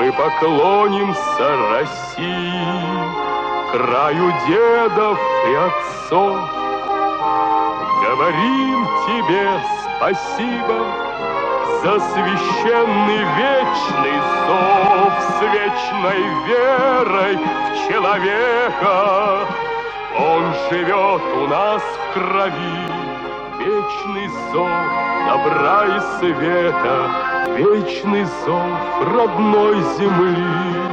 Мы поклонимся России, краю дедов и отцов. Говорим тебе спасибо за священный вечный зов, с вечной верой в человека. Он живет у нас в крови, вечный зов добра и света, вечный зов родной земли.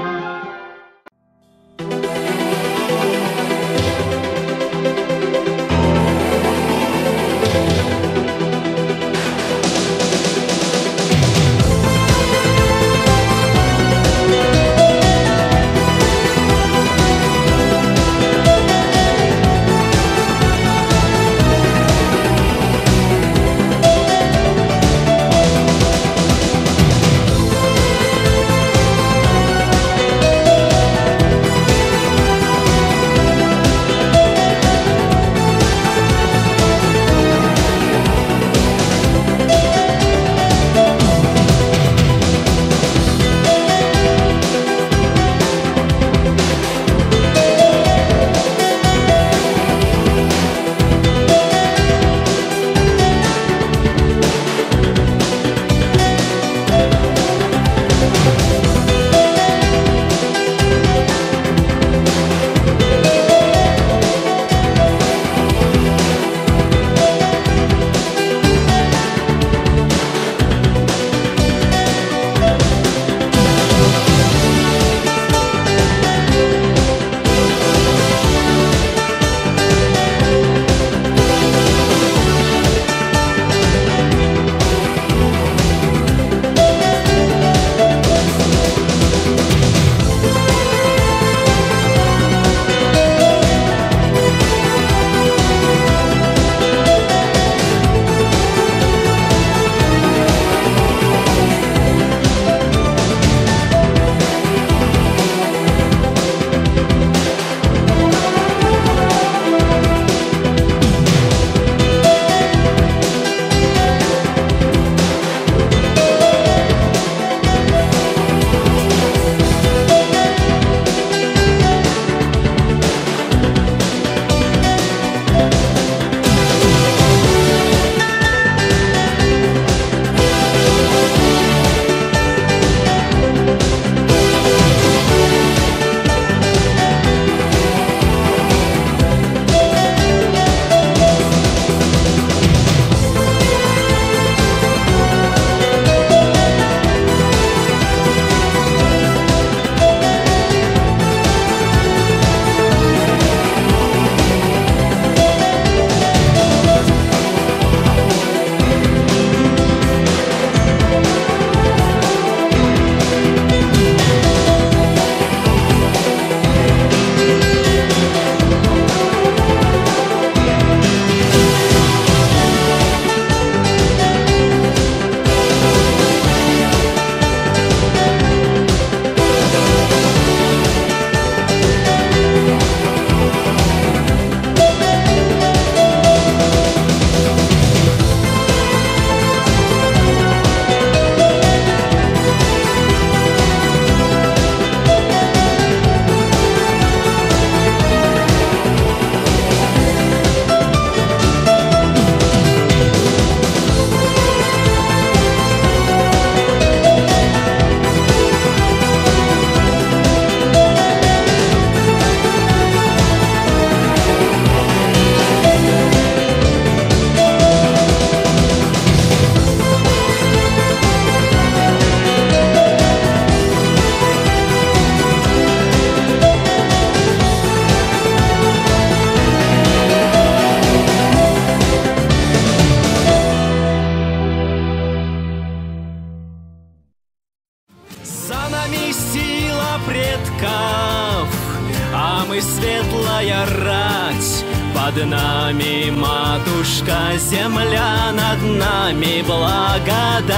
светлая рать. Под нами матушка земля, над нами благодать.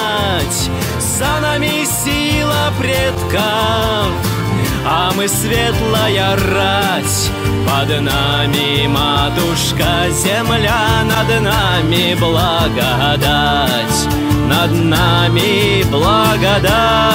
За нами сила предков, а мы светлая рать. Под нами матушка земля, над нами благодать. Над нами благодать.